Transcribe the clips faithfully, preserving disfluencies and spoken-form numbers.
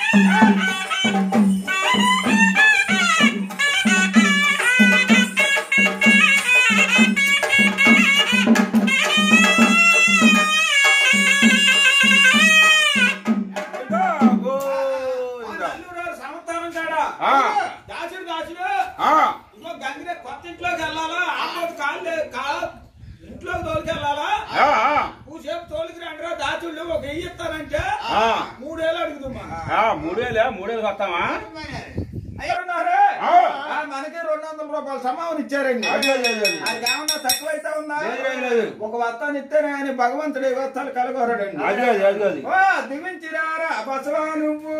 మూడేలే మూడేలు వస్తామా మనకి రెండు వందల రూపాయలు సమావన ఇచ్చారండి. అది ఏమన్నా తక్కువైతే ఉందా? ఒక వస్తాను ఇస్తేనే ఆయన భగవంతుడు ఏ వస్తాలు కలగోరాడండి. దివించిరారా బసవా నువ్వు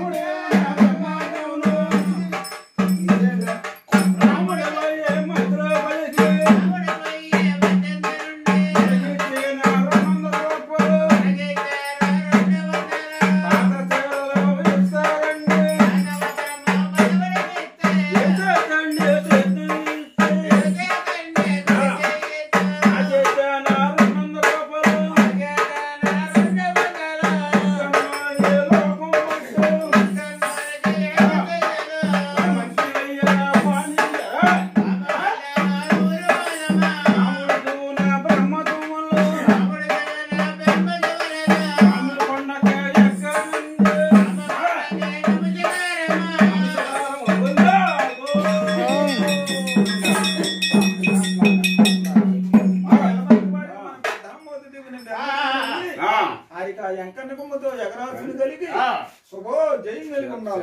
ఎంకన్న బొమ్మతో ఎగరాసులు కలిగి శుభో జై వెలుగుండాలి.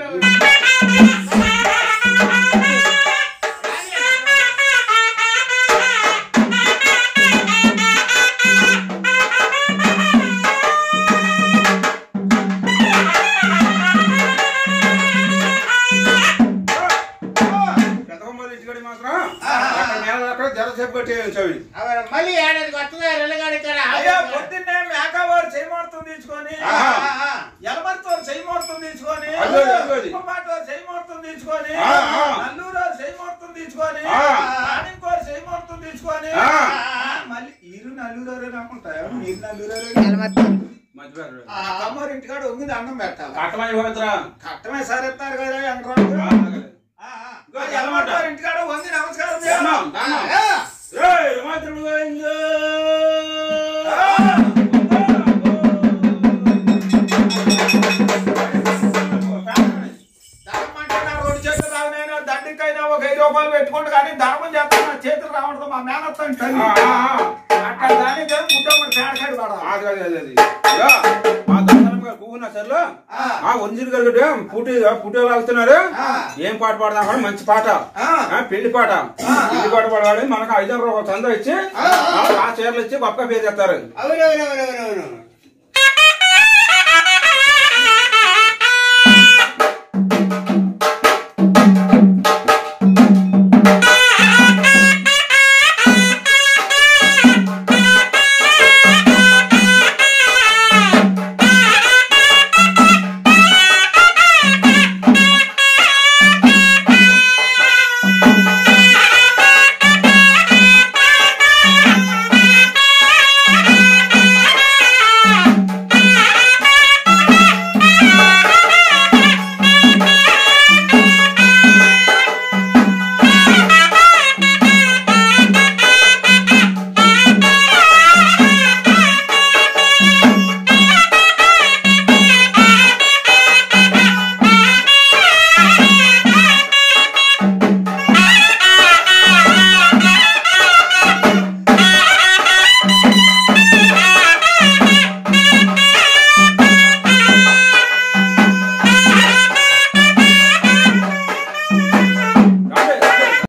మళ్ళీ ఏడాదికి వస్తుందా రెల్లగాడి పొద్దున్నే మేకవారు చేయమూర్తం తీసుకొని ఎలమర్తో చేయమూర్తం తీసుకొని కుమ్మాటోరు చేయమూర్తం తీసుకొని నల్లూరు చేయమూర్తం తీసుకొని ఆనింకోరు చేయమూర్తం తీసుకొని మళ్ళీ ఈరు నల్లూరు రాకుంటారు. మీరు నల్లూరు కమ్మూరు ఇంటికాడ ఒంగిది అన్నం పెట్టాలి. కట్టమే సరేస్తారు కదా ఎంట్రాడు ఎలమర్తారు ఇంటికాడ వంగి నమస్కారం దండికైనా ఒక ఐదు రూపాయలు పెట్టుకోండి కానీ ధర్మం చేస్తాను నా చేతులు రావడంతో మా మేనత్తాను అట్లా దానికి ముట్టమని పేడకాడు మా దర్శనం గారు కూకున్నా సార్లు ఆ ఒంజిల్ గారు పుట్టి పుట్టి లాగుతున్నారు. ఏం పాట పాడదాం కూడా మంచి పాట పెళ్లి పాట పెళ్లి పాట పాడాలి. మనకు ఐదు రూపాయలు చందా ఇచ్చి ఆ చీరలు ఇచ్చి గొప్ప పేరు చేస్తారు.